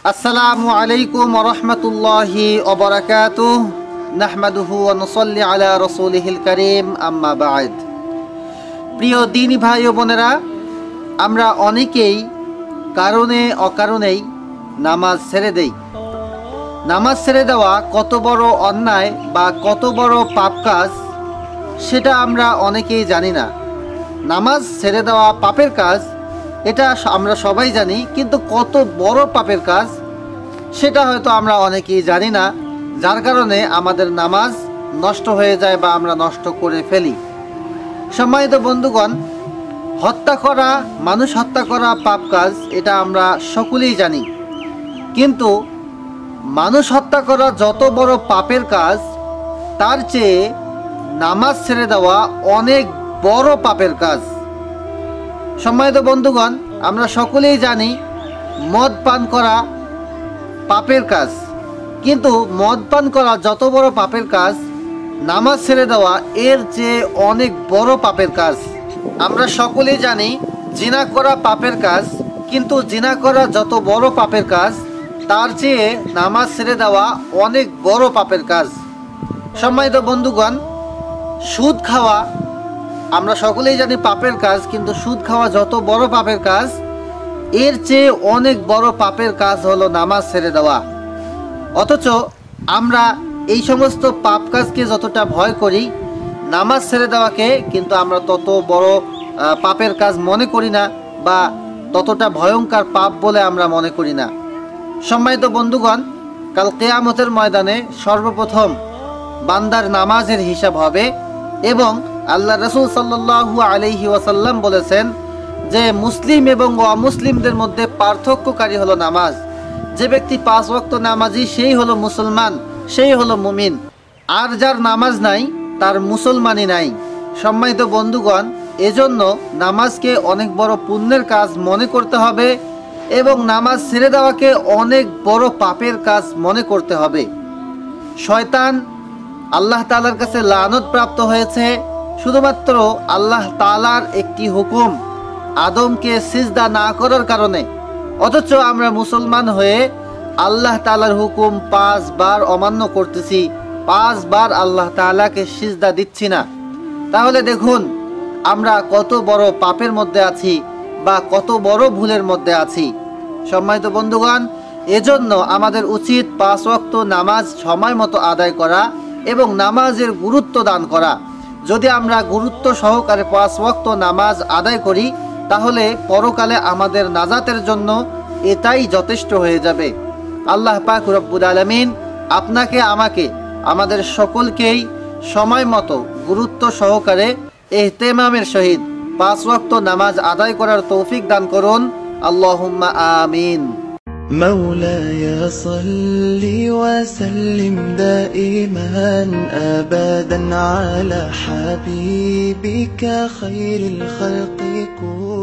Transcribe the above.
আসসালামু আলাইকুম ওয়া রাহমাতুল্লাহি ওয়া বারাকাতুহু নাহমাদুহু ওয়া নুসাল্লি আলা রাসূলিহিল কারীম আম্মা বা'দ। প্রিয় দ্বীনী ভাই ও বোনেরা, আমরা অনেকেই কারণে অকারণেই নামাজ ছেড়ে দেই। নামাজ ছেড়ে দেওয়া কত বড় অন্যায় বা কত বড় পাপ কাজ সেটা আমরা অনেকেই জানি না। নামাজ ছেড়ে দেওয়া পাপের কাজ এটা আমরা সবাই জানি, কিন্তু কত বড় পাপের কাজ সেটা হয়তো আমরা অনেকেই জানি না, যার কারণে আমাদের নামাজ নষ্ট হয়ে যায় বা আমরা নষ্ট করে ফেলি। সম্মানিত বন্ধুগণ, হত্যা করা, মানুষ হত্যা করা পাপ কাজ এটা আমরা সকলেই জানি, কিন্তু মানুষ হত্যা করা যত বড় পাপের কাজ তার চেয়ে নামাজ ছেড়ে দেওয়া অনেক বড় পাপের কাজ। সম্মানিত বন্ধুগণ, আমরা সকলেই জানি মদ পান করা পাপের কাজ, কিন্তু মদ পান করা যত বড় পাপের কাজ, নামাজ ছেড়ে দেওয়া এর চেয়ে অনেক বড় পাপের কাজ। আমরা সকলেই জানি জিনা করা পাপের কাজ, কিন্তু জিনা করা যত বড় পাপের কাজ তার চেয়ে নামাজ ছেড়ে দেওয়া অনেক বড় পাপের কাজ। সম্মানিত বন্ধুগণ, সুদ খাওয়া আমরা সকলেই জানি পাপের কাজ, কিন্তু সুদ খাওয়া যত বড় পাপের কাজ এর চেয়ে অনেক বড় পাপের কাজ হলো নামাজ ছেড়ে দেওয়া। অথচ আমরা এই সমস্ত পাপ কাজকে যতটা ভয় করি, নামাজ ছেড়ে দেওয়াকে কিন্তু আমরা তত বড় পাপের কাজ মনে করি না বা ততটা ভয়ঙ্কর পাপ বলে আমরা মনে করি না। সম্মানিত বন্ধুগণ, কাল কিয়ামতের ময়দানে সর্বপ্রথম বান্দার নামাজের হিসাব হবে এবং আল্লাহ রাসূল সাল্লাল্লাহু আলাইহি ওয়াসাল্লাম বলেছেন যে মুসলিম এবং অমুসলিমদের মধ্যে পার্থক্যকারী হলো নামাজ। যে ব্যক্তি 5 ওয়াক্ত নামাজি সেই হলো মুসলমান, সেই হলো মুমিন। আর যার নামাজ নাই তার মুসলমানই নাই। সম্মানিত বন্ধুগণ, এজন্য নামাজকে অনেক বড় পুণ্যের কাজ মনে করতে হবে এবং নামাজ ছেড়ে দেওয়াকে অনেক বড় পাপের কাজ মনে করতে হবে। শয়তান আল্লাহ তাআলার কাছে লানত প্রাপ্ত হয়েছে শুধুমাত্র আল্লাহ তাআলার একটি হুকুম, আদমকে সিজদা না করার কারণে। অথচ আমরা মুসলমান হয়ে আল্লাহ তাআলার হুকুম 5 বার অমান্য করতেছি, 5 বার আল্লাহ তাআলাকে সিজদা দিচ্ছি না। তাহলে দেখুন আমরা কত বড় পাপের মধ্যে আছি বা কত বড় ভুলের মধ্যে আছি। সম্মানিত বন্ধুগণ, এজন্য আমাদের উচিত 5 ওয়াক্ত নামাজ সময় মতো আদায় করা এবং নামাজের গুরুত্ব দান করা। যদি আমরা গুরুত্ব সহকারে 5 ওয়াক্ত নামাজ আদায় করি, তাহলে পরকালে আমাদের নাজাতের জন্য এটাই যথেষ্ট হয়ে যাবে। আল্লাহ পাক রব্বুল আলামিন আপনাকে, আমাকে, আমাদের সকলকেই সময় মতো গুরুত্ব সহকারে ইহতিমামের সহিত 5 ওয়াক্ত নামাজ আদায় করার তৌফিক দান করুন। আল্লাহুম্মা আমিন। مولاي صل وسلم دائما أبدا على حبيبك خير الخلق كلهم.